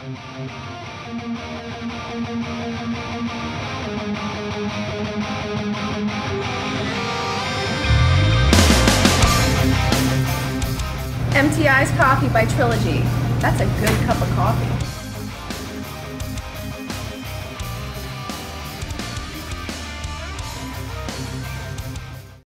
MTI's Coffee by Trilogy. That's a good cup of coffee.